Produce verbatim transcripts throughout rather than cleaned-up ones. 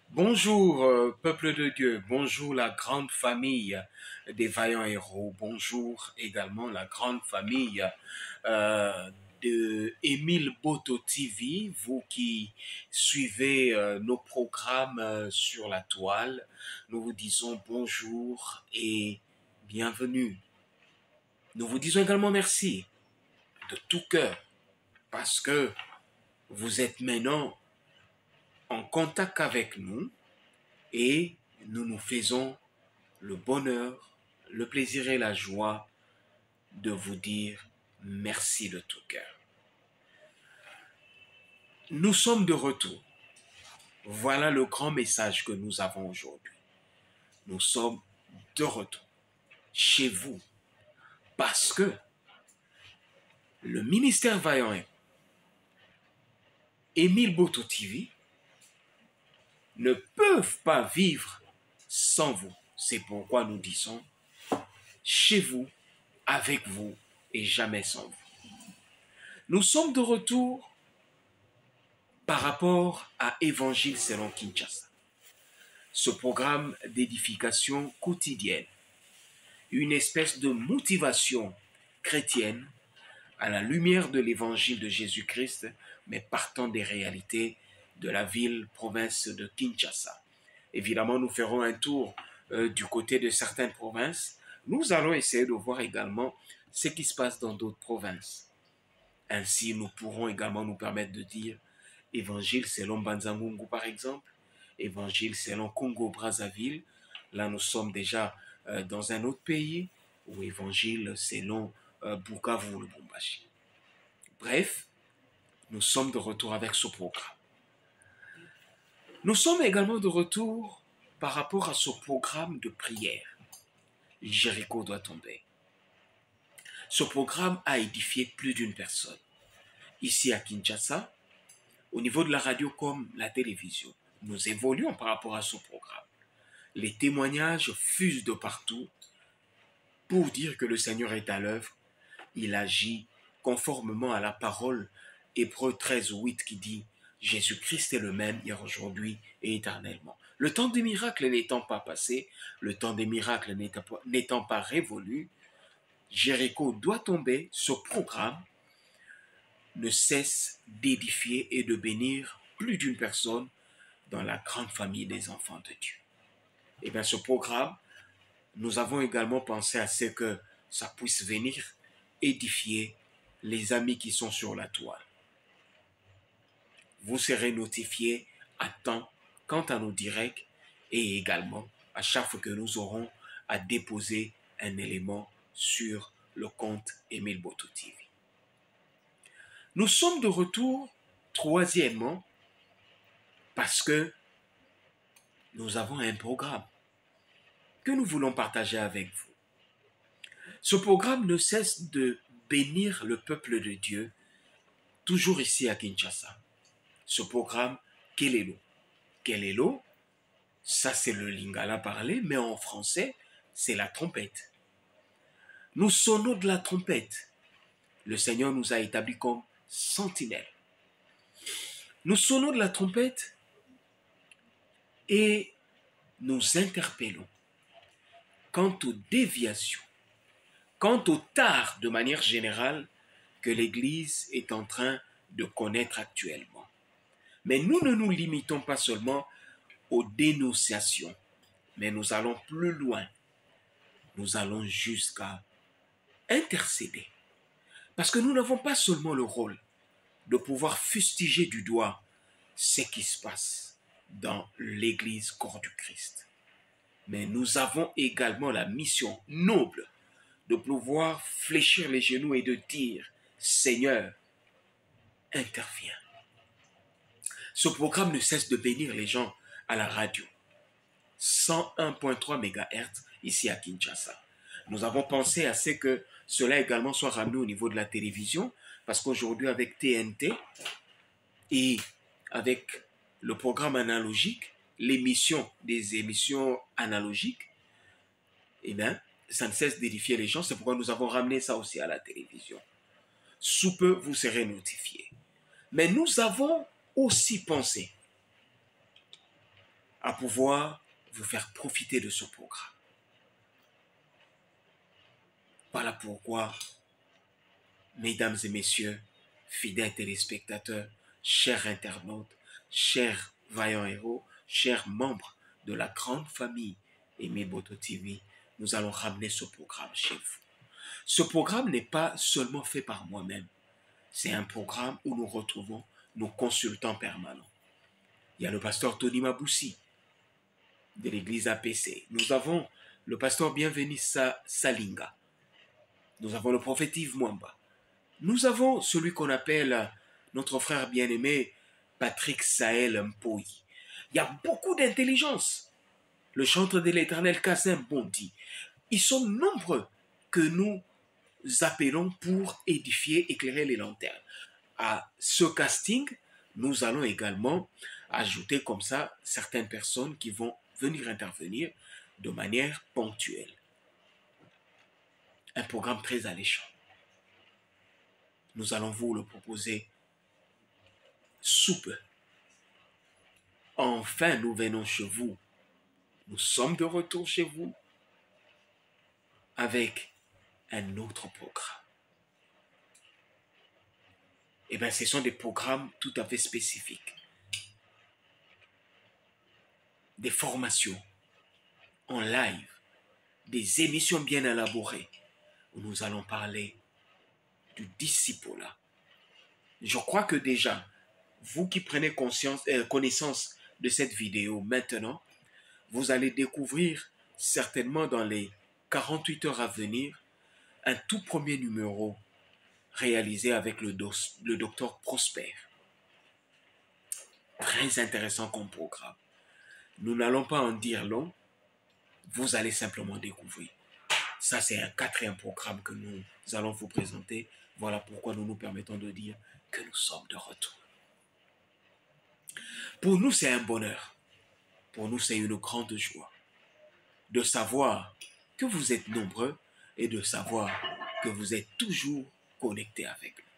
Bonjour, euh, peuple de Dieu, bonjour la grande famille des vaillants héros, bonjour également la grande famille euh, de Émile Boto T V, vous qui suivez euh, nos programmes euh, sur la toile, nous vous disons bonjour et bienvenue. Nous vous disons également merci de tout cœur parce que vous êtes maintenant en contact avec nous et nous nous faisons le bonheur, le plaisir et la joie de vous dire merci de tout cœur. Nous sommes de retour. Voilà le grand message que nous avons aujourd'hui. Nous sommes de retour chez vous parce que le ministère Vaillant Émile Boto T V ne peuvent pas vivre sans vous. C'est pourquoi nous disons chez vous, avec vous et jamais sans vous. Nous sommes de retour par rapport à Évangile selon Kinshasa. Ce programme d'édification quotidienne, une espèce de motivation chrétienne à la lumière de l'évangile de Jésus-Christ, mais partant des réalités de la ville-province de Kinshasa. Évidemment, nous ferons un tour euh, du côté de certaines provinces. Nous allons essayer de voir également ce qui se passe dans d'autres provinces. Ainsi, nous pourrons également nous permettre de dire Évangile selon Banzangungu, par exemple, Évangile selon Congo-Brazzaville. Là, nous sommes déjà euh, dans un autre pays, ou Évangile selon euh, Bukavu, le Lubumbashi. Bref, nous sommes de retour avec ce programme. Nous sommes également de retour par rapport à ce programme de prière. Jéricho doit tomber. Ce programme a édifié plus d'une personne. Ici à Kinshasa, au niveau de la radio comme la télévision, nous évoluons par rapport à ce programme. Les témoignages fusent de partout pour dire que le Seigneur est à l'œuvre. Il agit conformément à la parole Hébreux treize, huit qui dit « Jésus-Christ est le même hier, aujourd'hui et éternellement ». Le temps des miracles n'étant pas passé, le temps des miracles n'étant pas révolu, Jéricho doit tomber. Ce programme ne cesse d'édifier et de bénir plus d'une personne dans la grande famille des enfants de Dieu. Et bien ce programme, nous avons également pensé à ce que ça puisse venir édifier les amis qui sont sur la toile. Vous serez notifiés à temps quant à nos directs et également à chaque fois que nous aurons à déposer un élément sur le compte Émile Boto T V. Nous sommes de retour, troisièmement, parce que nous avons un programme que nous voulons partager avec vous. Ce programme ne cesse de bénir le peuple de Dieu, toujours ici à Kinshasa. Ce programme, Kelelo. Kelelo, ça c'est le lingala parlé, mais en français, c'est la trompette. Nous sonnons de la trompette. Le Seigneur nous a établis comme sentinelles. Nous sonnons de la trompette et nous interpellons quant aux déviations, quant au tard de manière générale que l'Église est en train de connaître actuellement. Mais nous ne nous limitons pas seulement aux dénonciations, mais nous allons plus loin. Nous allons jusqu'à intercéder. Parce que nous n'avons pas seulement le rôle de pouvoir fustiger du doigt ce qui se passe dans l'Église corps du Christ. Mais nous avons également la mission noble de pouvoir fléchir les genoux et de dire « Seigneur, interviens ». Ce programme ne cesse de bénir les gens à la radio. cent un virgule trois mégahertz ici à Kinshasa. Nous avons pensé à ce que cela également soit ramené au niveau de la télévision, parce qu'aujourd'hui avec T N T et avec le programme analogique, l'émission des émissions analogiques, eh bien, ça ne cesse d'édifier les gens. C'est pourquoi nous avons ramené ça aussi à la télévision. Sous peu, vous serez notifiés. Mais nous avons aussi pensé à pouvoir vous faire profiter de ce programme. Voilà pourquoi, mesdames et messieurs, fidèles téléspectateurs, chers internautes, chers vaillants héros, chers membres de la grande famille Aimé Boto T V, nous allons ramener ce programme chez vous. Ce programme n'est pas seulement fait par moi-même. C'est un programme où nous retrouvons nos consultants permanents. Il y a le pasteur Tony Maboussi de l'église A P C. Nous avons le pasteur Bienvenu Salinga. Nous avons le prophète Yves Mwamba. Nous avons celui qu'on appelle notre frère bien-aimé Patrick Sahel Mpoyi. Il y a beaucoup d'intelligence. Le chantre de l'éternel Kassim Bondi. Ils sont nombreux que nous appelons pour édifier, éclairer les lanternes. À ce casting, nous allons également ajouter comme ça certaines personnes qui vont venir intervenir de manière ponctuelle. Un programme très alléchant. Nous allons vous le proposer sous peu. Enfin, nous venons chez vous. Nous sommes de retour chez vous avec un autre programme. Eh bien, ce sont des programmes tout à fait spécifiques. Des formations en live, des émissions bien élaborées où nous allons parler du discipulat. Je crois que déjà, vous qui prenez conscience, euh, connaissance de cette vidéo maintenant, vous allez découvrir certainement dans les quarante-huit heures à venir un tout premier numéro réalisé avec le, dos, le docteur Prosper. Très intéressant comme programme. Nous n'allons pas en dire long, vous allez simplement découvrir. Ça, c'est un quatrième programme que nous allons vous présenter. Voilà pourquoi nous nous permettons de dire que nous sommes de retour. Pour nous, c'est un bonheur. Pour nous, c'est une grande joie de savoir que vous êtes nombreux et de savoir que vous êtes toujours connectés avec nous.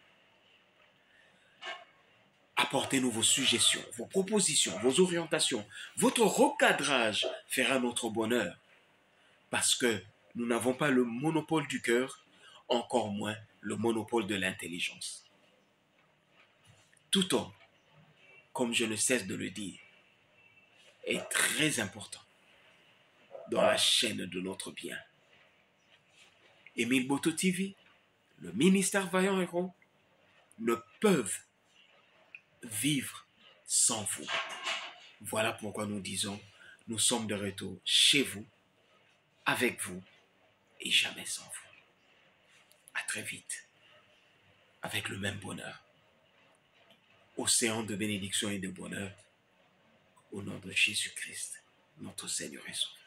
Apportez-nous vos suggestions, vos propositions, vos orientations. Votre recadrage fera notre bonheur. Parce que nous n'avons pas le monopole du cœur, encore moins le monopole de l'intelligence. Tout homme, comme je ne cesse de le dire, est très important dans la chaîne de notre bien. Aimé Boto T V, le ministère Vaillant Héros, ne peuvent vivre sans vous. Voilà pourquoi nous disons, nous sommes de retour chez vous, avec vous et jamais sans vous. À très vite, avec le même bonheur. Océan de bénédiction et de bonheur, au nom de Jésus-Christ, notre Seigneur et Sauveur.